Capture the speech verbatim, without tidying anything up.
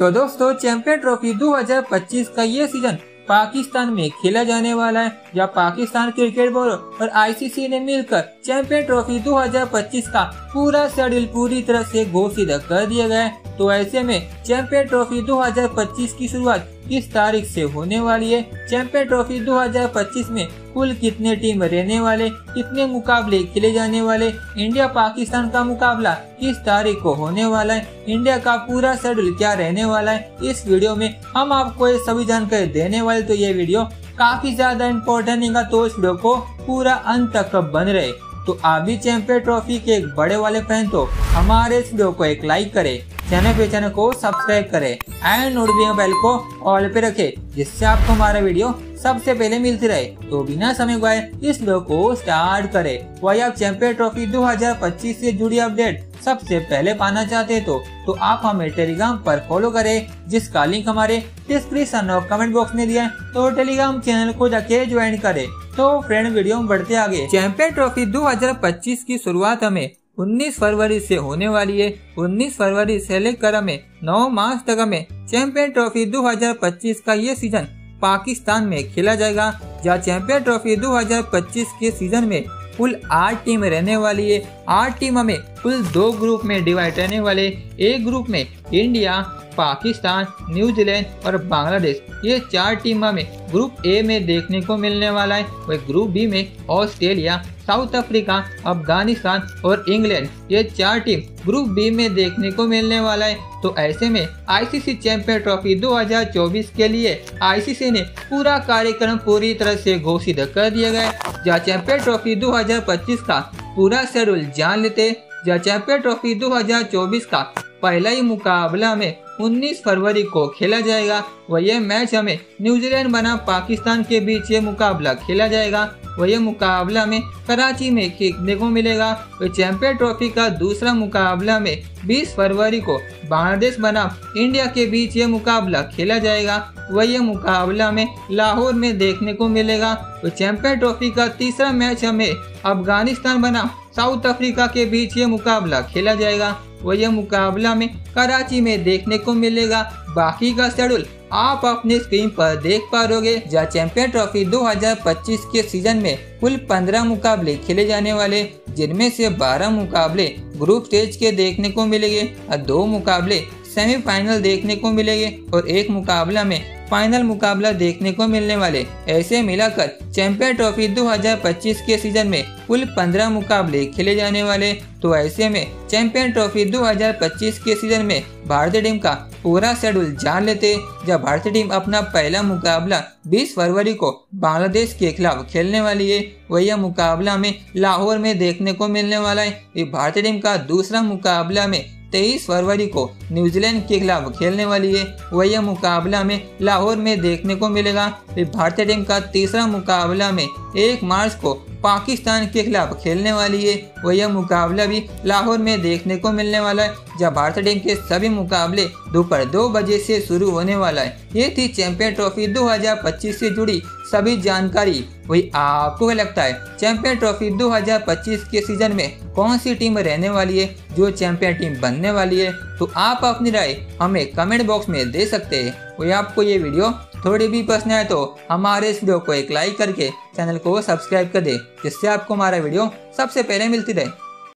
तो दोस्तों champion trophy दो हज़ार पच्चीस का ये सीजन पाकिस्तान में खेला जाने वाला है, जहां पाकिस्तान क्रिकेट बोर्ड और आईसीसी ने मिलकर चैंपियन ट्रॉफी दो हज़ार पच्चीस का पूरा शेड्यूल पूरी तरह से घोषित कर दिया गया है। तो ऐसे में चैंपियन ट्रॉफी दो हज़ार पच्चीस की शुरुआत किस तारीख से होने वाली है, चैंपियन ट्रॉफी दो हज़ार पच्चीस में कुल कितने टीम रहने वाले, कितने मुकाबले खेले जाने वाले, इंडिया पाकिस्तान का मुकाबला किस तारीख को होने वाला है, इंडिया का पूरा शेड्यूल क्या रहने वाला है, इस वीडियो में हम आपको ये सभी जानकारी देने वाले। तो ये वीडियो काफी ज्यादा इम्पोर्टेंट है, तो इस वीडियो को पूरा अंत तक बन रहे। तो आप भी चैंपियन ट्रॉफी के एक बड़े वाले फैन तो हमारे इस वीडियो को एक लाइक करे, चैनल पे चैनल को सब्सक्राइब करे एंड नोटिफिकेशन बेल को ऑल पे रखे, जिससे आपको हमारा वीडियो सबसे पहले मिलती रहे। तो बिना समय गवाए इस वीडियो को स्टार्ट करें। वही आप चैंपियन ट्रॉफी दो हज़ार पच्चीस से जुड़ी अपडेट सबसे पहले पाना चाहते हैं तो, तो आप हमें टेलीग्राम पर फॉलो करें, जिसका लिंक हमारे डिस्क्रिप्शन और कमेंट बॉक्स में दिया है। तो टेलीग्राम चैनल को जाके ज्वाइन करें। तो फ्रेंड वीडियो में बढ़ते आगे। चैंपियन ट्रॉफी दो हज़ार पच्चीस की शुरुआत हमें उन्नीस फरवरी से होने वाली है। उन्नीस फरवरी से लेकर हमें नौ मार्च तक हमें चैंपियन ट्रॉफी दो हज़ार पच्चीस का ये सीजन पाकिस्तान में खेला जाएगा, जहाँ चैंपियन ट्रॉफी दो हज़ार पच्चीस के सीजन में कुल आठ टीम रहने वाली है। आठ टीम हमें कुल दो ग्रुप में डिवाइड रहने वाले। एक ग्रुप में इंडिया, पाकिस्तान, न्यूजीलैंड और बांग्लादेश, ये चार टीम हमें ग्रुप ए में देखने को मिलने वाला है। वही ग्रुप बी में ऑस्ट्रेलिया, साउथ अफ्रीका, अफगानिस्तान और इंग्लैंड, ये चार टीम ग्रुप बी में देखने को मिलने वाला है। तो ऐसे में आईसीसी चैंपियन ट्रॉफी दो हज़ार चौबीस के लिए आईसीसी ने पूरा कार्यक्रम पूरी तरह से घोषित कर दिया गया, जहाँ चैंपियन ट्रॉफी दो हज़ार पच्चीस का पूरा शेड्यूल जान लेते। जहाँ चैंपियन ट्रॉफी दो हज़ार चौबीस का पहला ही मुकाबला हमें उन्नीस फरवरी को खेला जाएगा। वह यह मैच हमें न्यूजीलैंड बनाम पाकिस्तान के बीच ये मुकाबला खेला जाएगा। वह यह मुकाबला में कराची में खेलने को मिलेगा। वह चैंपियन ट्रॉफी का दूसरा मुकाबला में बीस फरवरी को बांग्लादेश बनाम इंडिया के बीच ये मुकाबला खेला जाएगा। वह यह मुकाबला में लाहौर में देखने को मिलेगा। वह चैंपियन ट्रॉफी का तीसरा मैच हमें अफगानिस्तान बनाम साउथ अफ्रीका के बीच ये मुकाबला खेला जाएगा। वह यह मुकाबला में कराची में देखने को मिलेगा। बाकी का शेड्यूल आप अपनी स्क्रीन पर देख पा रहोगे, जहाँ चैंपियन ट्रॉफी दो हज़ार पच्चीस के सीजन में कुल पंद्रह मुकाबले खेले जाने वाले, जिनमें से बारह मुकाबले ग्रुप स्टेज के देखने को मिलेंगे और दो मुकाबले सेमीफाइनल देखने को मिलेंगे और एक मुकाबला में फाइनल मुकाबला देखने को मिलने वाले। ऐसे मिलाकर चैंपियन ट्रॉफी दो हज़ार पच्चीस के सीजन में कुल पंद्रह मुकाबले खेले जाने वाले। तो ऐसे में चैंपियन ट्रॉफी दो हज़ार पच्चीस के सीजन में भारतीय टीम का पूरा शेड्यूल जान लेते, जब भारतीय टीम अपना पहला मुकाबला बीस फरवरी को बांग्लादेश के खिलाफ खेलने वाली है। वही यह मुकाबला में लाहौर में देखने को मिलने वाला है। भारतीय टीम का दूसरा मुकाबला में तेईस फरवरी को न्यूजीलैंड के खिलाफ खेलने वाली है। वही यह मुकाबला में लाहौर में देखने को मिलेगा। भारतीय टीम का तीसरा मुकाबला में एक मार्च को पाकिस्तान के खिलाफ खेलने वाली है। वह यह मुकाबला भी लाहौर में देखने को मिलने वाला है, जहाँ भारतीय टीम के सभी मुकाबले दोपहर दो बजे से शुरू होने वाला है। ये थी चैंपियन ट्रॉफी दो हज़ार पच्चीस से जुड़ी सभी जानकारी। वही आपको क्या लगता है चैंपियन ट्रॉफी दो हज़ार पच्चीस के सीजन में कौन सी टीम रहने वाली है जो चैंपियन टीम बनने वाली है? तो आप अपनी राय हमें कमेंट बॉक्स में दे सकते हैं। वही आपको ये वीडियो थोड़ी भी पसंद आए तो हमारे इस वीडियो को एक लाइक करके चैनल को सब्सक्राइब कर दे, जिससे आपको हमारा वीडियो सबसे पहले मिलती रहे।